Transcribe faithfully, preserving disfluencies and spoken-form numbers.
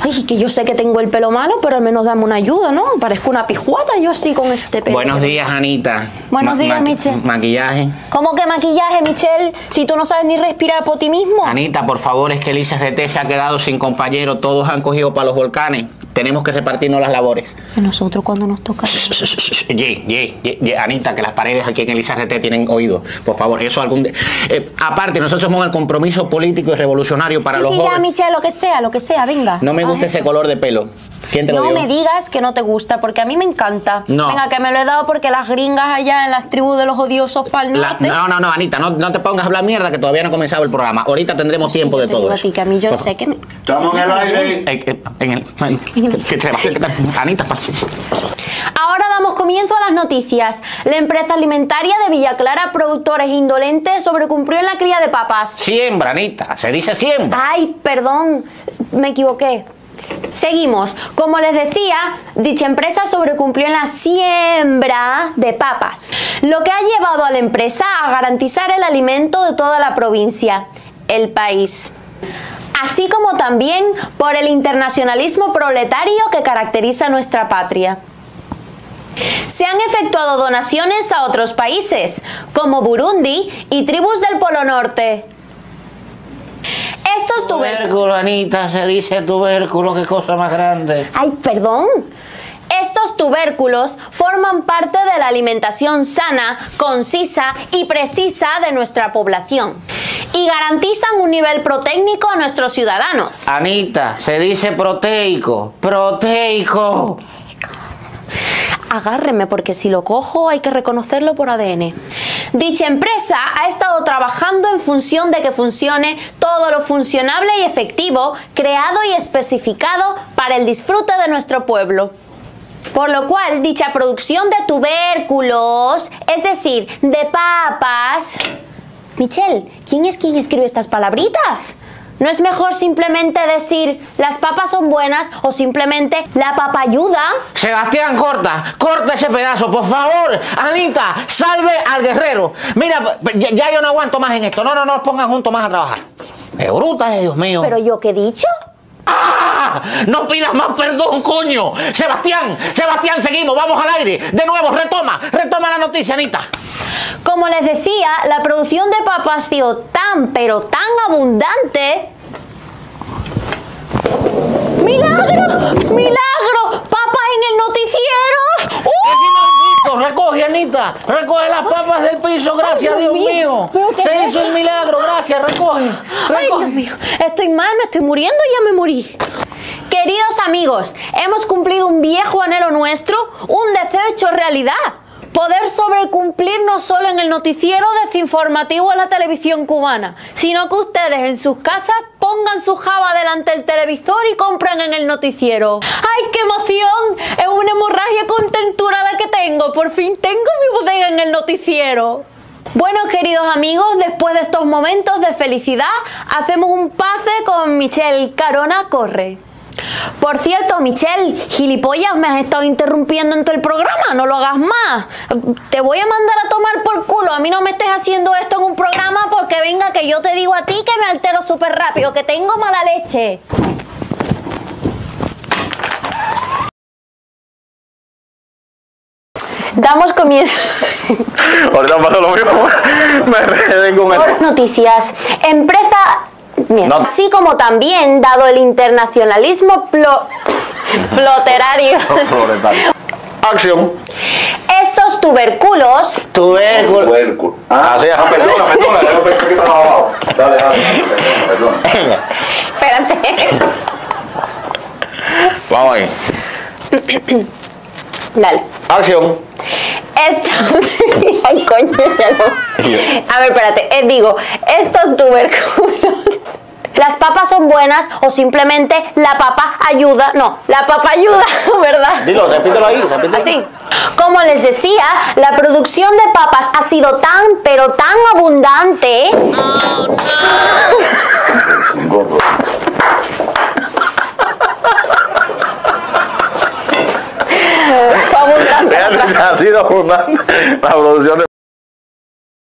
Ay, que yo sé que tengo el pelo malo, pero al menos dame una ayuda, ¿no? Parezco una pijuata yo así con este pelo. Buenos días, Anita. Buenos Ma días, ma Michelle. Maquillaje. ¿Cómo que maquillaje, Michelle? Si tú no sabes ni respirar por ti mismo. Anita, por favor, es que Elisa C T se ha quedado sin compañero. Todos han cogido para los volcanes. Tenemos que repartirnos las labores. ¿Y nosotros cuando nos toca? Ye, ye, ye, ye, Anita, que las paredes aquí en Elisa C T tienen oído. Por favor, eso algún... De... Eh, aparte, nosotros somos el compromiso político y revolucionario para sí, los sí, jóvenes. ya, Michelle, lo que sea, lo que sea, venga. No me gusta ese color de pelo. ¿Quién te lo No dio? me digas que no te gusta, porque a mí me encanta. No. Venga, que me lo he dado porque las gringas allá en las tribus de los odiosos para el La, norte... no, no, no, Anita, no, no te pongas a hablar mierda que todavía no ha comenzado el programa. Ahorita tendremos Sí, tiempo yo de te todo digo a eso. ti, que a mí yo Por sé que me... Estamos en el aire. Eh, eh, en el... Que, que se va, que- Anita, pa- Ahora damos comienzo a las noticias. La empresa alimentaria de Villa Clara, Productores Indolentes, sobrecumplió en la cría de papas. siembra, Anita, se dice siembra. Ay, perdón, me equivoqué. Seguimos. Como les decía, dicha empresa sobrecumplió en la siembra de papas, lo que ha llevado a la empresa a garantizar el alimento de toda la provincia, el país. Así como también por el internacionalismo proletario que caracteriza nuestra patria. Se han efectuado donaciones a otros países, como Burundi y tribus del Polo Norte. Estos tubérculos... Tubérculo, Anita, se dice tubérculo, qué cosa más grande. Ay, perdón. Estos tubérculos forman parte de la alimentación sana, concisa y precisa de nuestra población y garantizan un nivel protéico a nuestros ciudadanos. Anita, se dice proteico, proteico. Agárreme, porque si lo cojo hay que reconocerlo por A D N. Dicha empresa ha estado trabajando en función de que funcione todo lo funcionable y efectivo, creado y especificado para el disfrute de nuestro pueblo. Por lo cual, dicha producción de tubérculos, es decir, de papas... Michelle, ¿quién es quien escribe estas palabritas? ¿No es mejor simplemente decir las papas son buenas o simplemente la papayuda? Sebastián, corta, corta ese pedazo, por favor. Anita, salve al guerrero. Mira, ya, ya yo no aguanto más en esto. No, no, no nos pongan juntos más a trabajar. ¡Qué bruta es, Dios mío! ¿Pero yo qué he dicho? ¡Ah! ¡No pidas más perdón, coño! Sebastián, Sebastián, seguimos, vamos al aire. De nuevo, retoma, retoma la noticia, Anita. Como les decía, la producción de papas ha sido tan, pero tan abundante... ¡Milagro! ¡Milagro! ¡Papas en el noticiero! ¡Uh! Recoge, Anita, recoge las papas del piso, gracias, Ay, Dios, Dios mío. mío. ¿Pero qué Se es hizo esto? el milagro, gracias, recoge. ¡Ay, recoge. Dios mío! Estoy mal, me estoy muriendo, ya me morí. Queridos amigos, hemos cumplido un viejo anhelo nuestro, un deseo hecho realidad. Poder sobrecumplir no solo en el noticiero desinformativo de la televisión cubana, sino que ustedes en sus casas pongan su java delante del televisor y compren en el noticiero. ¡Ay, qué emoción! Es una hemorragia contentura la que tengo. Por fin tengo mi bodega en el noticiero. Bueno, queridos amigos, después de estos momentos de felicidad, hacemos un pase con Michelle Carona Corre. Por cierto, Michelle, gilipollas, me has estado interrumpiendo en todo el programa, no lo hagas más. Te voy a mandar a tomar por culo, a mí no me estés haciendo esto en un programa porque venga que yo te digo a ti que me altero súper rápido, que tengo mala leche. Damos comienzo. Ahorita pasa lo mismo. Me enredé con el... Noticias. Empresa... Bien. No. Así como también, dado el internacionalismo plo... ploterario, Acción. estos tubérculos... Tubérculo. Tubérculo. Ah, sí, ajá, perdona, perdona. Yo pensé que estaba abajo. Dale, dale, perdona, perdona. Espérate. Vamos ahí. Dale. Acción. Esto... Ay, coño, ya no. A ver, espérate. Eh, digo, estos tubérculos... Las papas son buenas o simplemente la papa ayuda. No, la papa ayuda, ¿verdad? Dilo, repítelo ahí, repítelo. Así. Como les decía, la producción de papas ha sido tan, pero tan abundante. Oh, no. Ha sido abundante la producción de